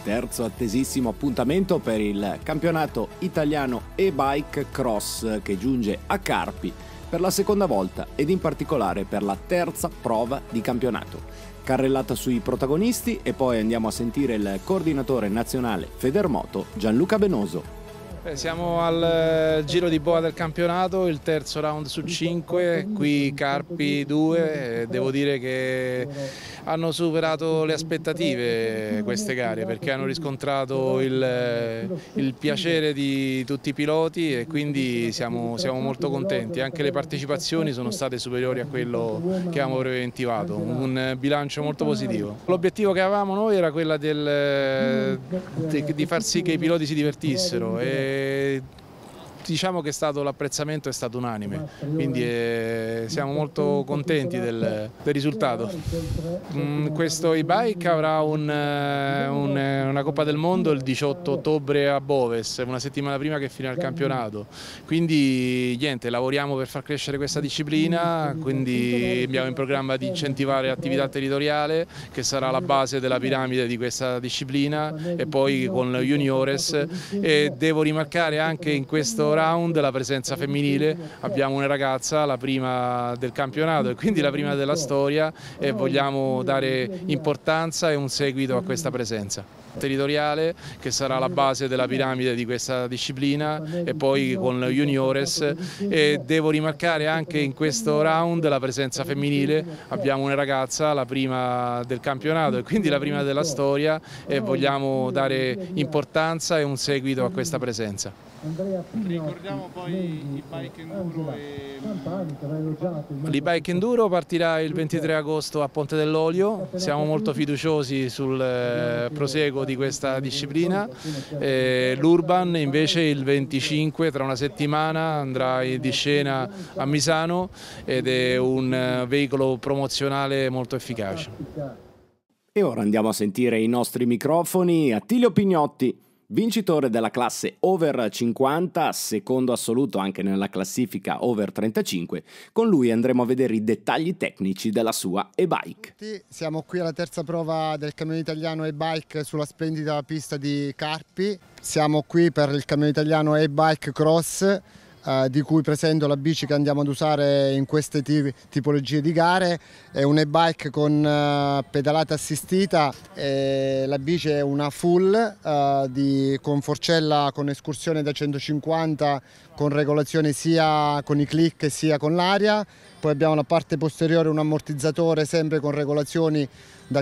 terzo attesissimo appuntamento per il campionato italiano e-bike cross che giunge a Carpi per la seconda volta ed in particolare per la terza prova di campionato. Carrellata sui protagonisti e poi andiamo a sentire il coordinatore nazionale Federmoto Gianluca Benoso. Siamo al giro di boa del campionato, il terzo round su 5, qui Carpi 2, devo dire che hanno superato le aspettative queste gare perché hanno riscontrato il piacere di tutti i piloti e quindi siamo molto contenti, anche le partecipazioni sono state superiori a quello che avevamo preventivato, un bilancio molto positivo. L'obiettivo che avevamo noi era quello di far sì che i piloti si divertissero e diciamo che l'apprezzamento è stato unanime, quindi siamo molto contenti del risultato. Questo e-bike avrà una Coppa del Mondo il 18 ottobre a Boves, una settimana prima che finirà il campionato, quindi niente, lavoriamo per far crescere questa disciplina, quindi abbiamo in programma di incentivare l'attività territoriale che sarà la base della piramide di questa disciplina e poi con juniores, e devo rimarcare anche in questo round la presenza femminile, abbiamo una ragazza, la prima del campionato e quindi la prima della storia, e vogliamo dare importanza e un seguito a questa presenza territoriale che sarà la base della piramide di questa disciplina e poi con juniores, e devo rimarcare anche in questo round la presenza femminile, abbiamo una ragazza, la prima del campionato e quindi la prima della storia, e vogliamo dare importanza e un seguito a questa presenza. Ricordiamo poi il bike enduro L'e-bike enduro partirà il 23 agosto a Ponte dell'Olio, siamo molto fiduciosi sul proseguo di questa disciplina. L'Urban invece il 25, tra una settimana, andrà di scena a Misano ed è un veicolo promozionale molto efficace. E ora andiamo a sentire i nostri microfoni. Attilio Pignotti, vincitore della classe over 50, secondo assoluto anche nella classifica over 35. Con lui andremo a vedere i dettagli tecnici della sua e-bike. Siamo qui alla terza prova del campione italiano e-bike sulla splendida pista di Carpi. Siamo qui per il campione italiano e-bike cross, di cui presento la bici che andiamo ad usare in queste tipologie di gare. È un e-bike con pedalata assistita, la bici è una full con forcella con escursione da 150 con regolazione sia con i click sia con l'aria. Poi abbiamo la parte posteriore un ammortizzatore sempre con regolazioni da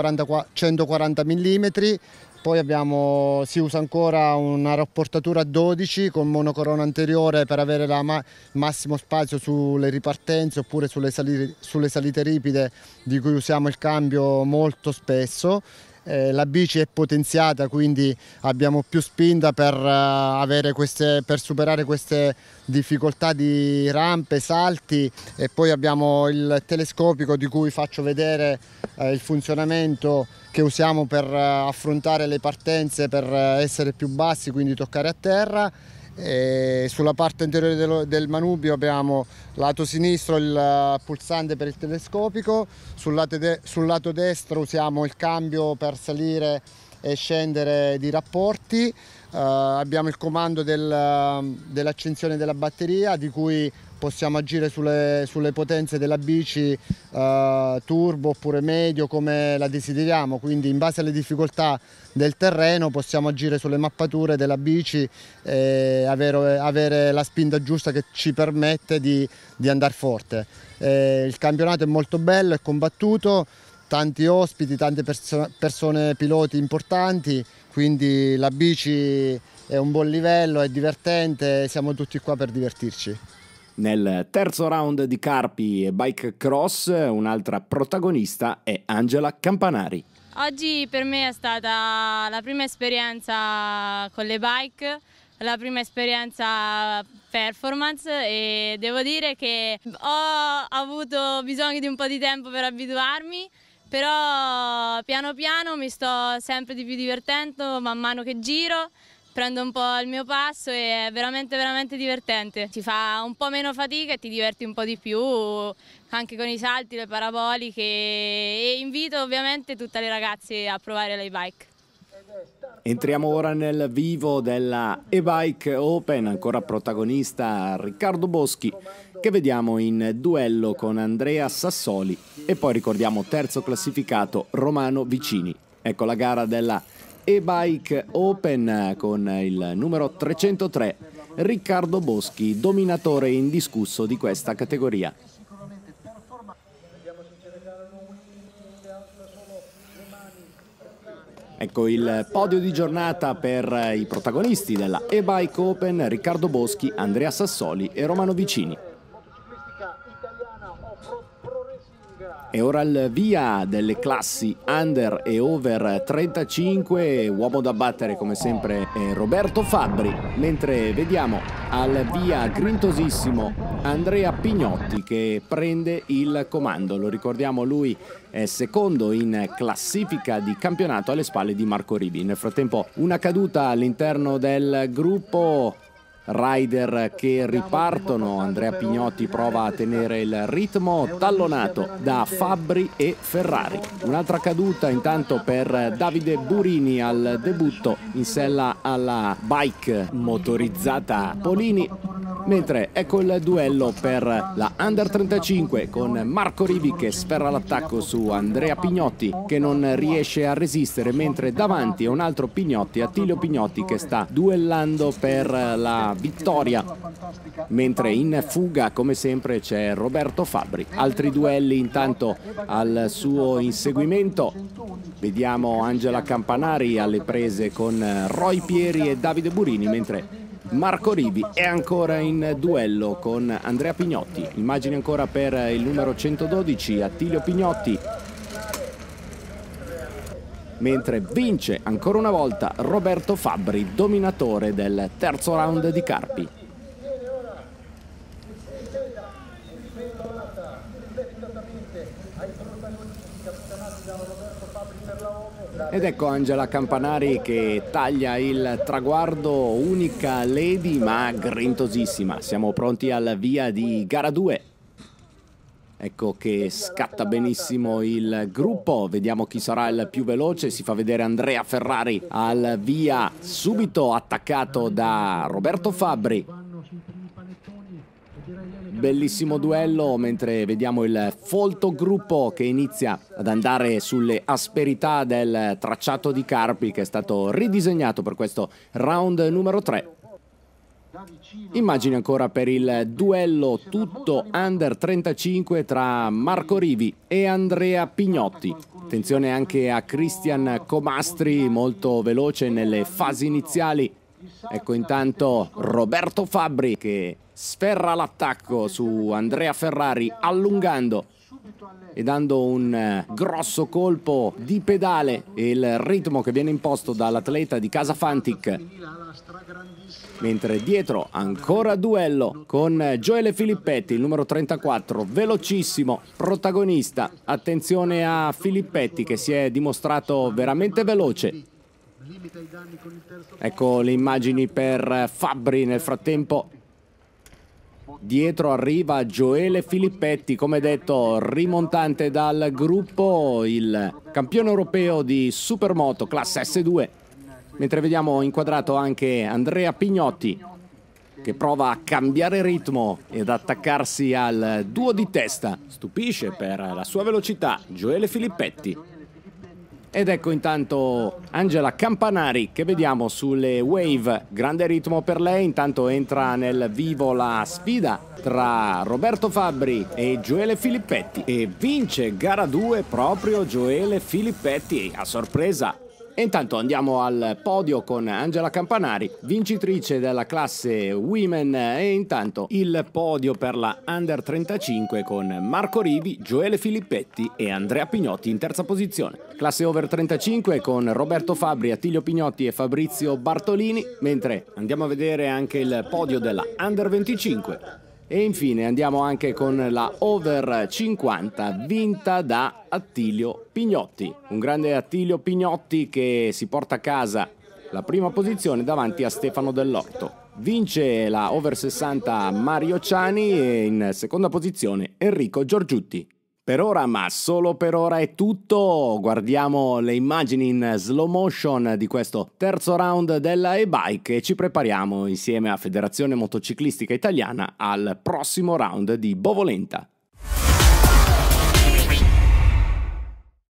140 mm. Poi si usa ancora una rapportatura a 12 con monocorona anteriore per avere il massimo spazio sulle ripartenze oppure sulle salite ripide, di cui usiamo il cambio molto spesso. La bici è potenziata, quindi abbiamo più spinta per superare queste difficoltà di rampe, salti, e poi abbiamo il telescopico di cui faccio vedere il funzionamento che usiamo per affrontare le partenze, per essere più bassi, quindi toccare a terra. E sulla parte anteriore del manubrio abbiamo lato sinistro il pulsante per il telescopico, sul lato destro usiamo il cambio per salire e scendere di rapporti, abbiamo il comando dell'accensione della batteria, di cui possiamo agire sulle potenze della bici, turbo oppure medio, come la desideriamo, quindi in base alle difficoltà del terreno possiamo agire sulle mappature della bici e avere la spinta giusta che ci permette di andare forte. Il campionato è molto bello, è combattuto, tanti ospiti, tante persone, piloti importanti, quindi la bici è un buon livello, è divertente, siamo tutti qua per divertirci. Nel terzo round di Carpi e Bike Cross un'altra protagonista è Angela Campanari. Oggi per me è stata la prima esperienza con le bike, la prima esperienza performance, e devo dire che ho avuto bisogno di un po' di tempo per abituarmi, però piano piano mi sto sempre di più divertendo man mano che giro. Prendo un po' il mio passo e è veramente divertente. Ti fa un po' meno fatica e ti diverti un po' di più, anche con i salti, le paraboliche, e invito ovviamente tutte le ragazze a provare l'e-bike. Entriamo ora nel vivo della e-Bike Open, ancora protagonista Riccardo Boschi, che vediamo in duello con Andrea Sassoli, e poi ricordiamo terzo classificato Romano Vicini. Ecco la gara della e-Bike Open con il numero 303, Riccardo Boschi, dominatore indiscusso di questa categoria. Ecco il podio di giornata per i protagonisti della e-Bike Open: Riccardo Boschi, Andrea Sassoli e Romano Vicini. E ora il via delle classi under e over 35, uomo da battere come sempre è Roberto Fabbri, mentre vediamo al via grintosissimo Andrea Pignotti che prende il comando. Lo ricordiamo, lui è secondo in classifica di campionato alle spalle di Marco Rivi. Nel frattempo una caduta all'interno del gruppo, rider che ripartono. Andrea Pignotti prova a tenere il ritmo, tallonato da Fabbri e Ferrari. Un'altra caduta intanto per Davide Burini al debutto in sella alla bike motorizzata Polini, mentre ecco il duello per la Under 35 con Marco Rivi che sferra l'attacco su Andrea Pignotti che non riesce a resistere, mentre davanti è un altro Pignotti, Attilio Pignotti, che sta duellando per la vittoria, mentre in fuga come sempre c'è Roberto Fabbri. Altri duelli intanto al suo inseguimento, vediamo Angela Campanari alle prese con Roy Pieri e Davide Burini, mentre Marco Rivi è ancora in duello con Andrea Pignotti. Immagini ancora per il numero 112 Attilio Pignotti, mentre vince ancora una volta Roberto Fabbri, dominatore del terzo round di Carpi. Ed ecco Angela Campanari che taglia il traguardo, unica lady ma grintosissima. Siamo pronti al via di gara 2. Ecco che scatta benissimo il gruppo, vediamo chi sarà il più veloce. Si fa vedere Andrea Ferrari al via, subito attaccato da Roberto Fabbri. Bellissimo duello, mentre vediamo il folto gruppo che inizia ad andare sulle asperità del tracciato di Carpi, che è stato ridisegnato per questo round numero 3. Immagini ancora per il duello tutto under 35 tra Marco Rivi e Andrea Pignotti. Attenzione anche a Cristian Comastri, molto veloce nelle fasi iniziali. Ecco intanto Roberto Fabbri che sferra l'attacco su Andrea Ferrari, allungando e dando un grosso colpo di pedale, e il ritmo che viene imposto dall'atleta di Casa Fantic. Mentre dietro ancora duello con Gioele Filippetti, il numero 34, velocissimo, protagonista. Attenzione a Filippetti che si è dimostrato veramente veloce. Ecco le immagini per Fabbri. Nel frattempo dietro arriva Gioele Filippetti, come detto rimontante dal gruppo, il campione europeo di Supermoto classe S2, mentre vediamo inquadrato anche Andrea Pignotti che prova a cambiare ritmo ed attaccarsi al duo di testa. Stupisce per la sua velocità Gioele Filippetti. Ed ecco intanto Angela Campanari che vediamo sulle wave, grande ritmo per lei. Intanto entra nel vivo la sfida tra Roberto Fabbri e Gioele Filippetti e vince gara 2 proprio Gioele Filippetti a sorpresa. E intanto andiamo al podio con Angela Campanari, vincitrice della classe Women, e intanto il podio per la Under 35 con Marco Rivi, Gioele Filippetti e Andrea Pignotti in terza posizione. Classe Over 35 con Roberto Fabbri, Attilio Pignotti e Fabrizio Bartolini, mentre andiamo a vedere anche il podio della Under 25. E infine andiamo anche con la Over 50 vinta da Attilio Pignotti. Un grande Attilio Pignotti che si porta a casa la prima posizione davanti a Stefano Dell'Orto. Vince la Over 60 Mario Ciani e in seconda posizione Enrico Giorgiutti. Per ora, ma solo per ora, è tutto. Guardiamo le immagini in slow motion di questo terzo round della e-bike e ci prepariamo insieme a Federazione Motociclistica Italiana al prossimo round di Bovolenta.